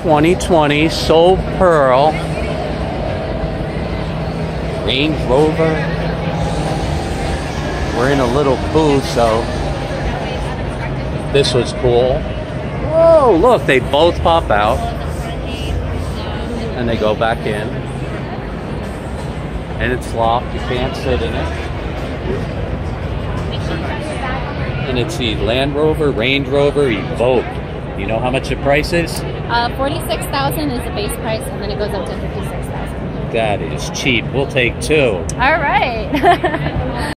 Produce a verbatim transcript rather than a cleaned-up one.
twenty twenty Soul Pearl Range Rover. We're in a little booth, so this was cool. Whoa, look, they both pop out and they go back in. And it's locked, you can't sit in it. And it's the Land Rover Range Rover Evoque. You know how much the price is? Uh, forty-six thousand dollars is the base price, and then it goes up to fifty-six thousand dollars. That is cheap. We'll take two. All right.